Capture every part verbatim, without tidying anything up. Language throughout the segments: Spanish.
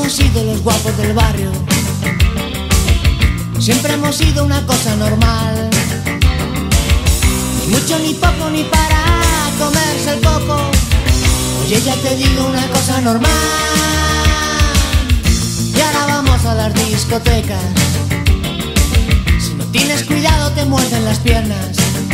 hemos sido los guapos del barrio. Siempre hemos sido una cosa normal. Ni mucho, ni poco, ni para comerse el coco. Oye, ya te digo una cosa normal. Y ahora vamos a las discotecas. Si no tienes cuidado te muerden las piernas.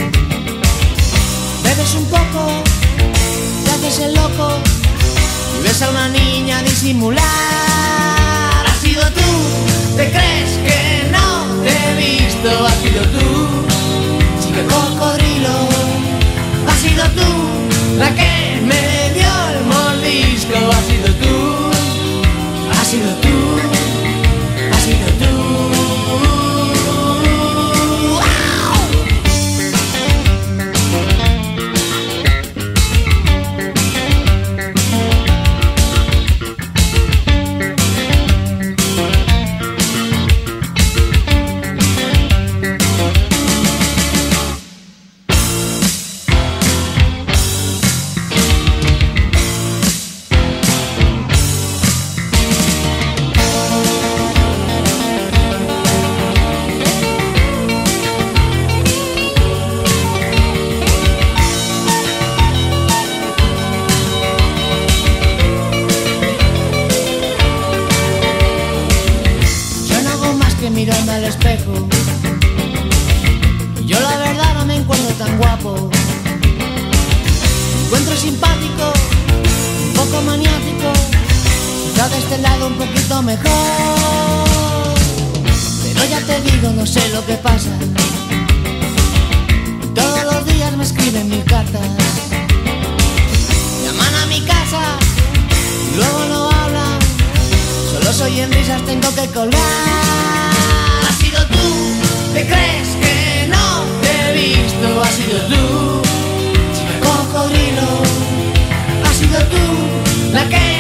Bebes un poco, te haces el loco y ves a una niña disimular. Has sido tú, te crees que no te he visto. Has sido tú, chica cocodrilo. Has sido tú, la que me dio el mordisco. Has sido tú, has sido tú, has sido tú. Mirarme al espejo, y yo la verdad no me encuentro tan guapo. Me encuentro simpático, un poco maniático, quizá de este lado un poquito mejor. Pero ya te digo, no sé lo que pasa. Todos los días me escriben mil cartas, llaman a mi casa y luego no hablan. Solo soy en risas, tengo que colgar. ¿Te crees que no te he visto? Has sido tú, chica cocodrilo. Has sido tú, la que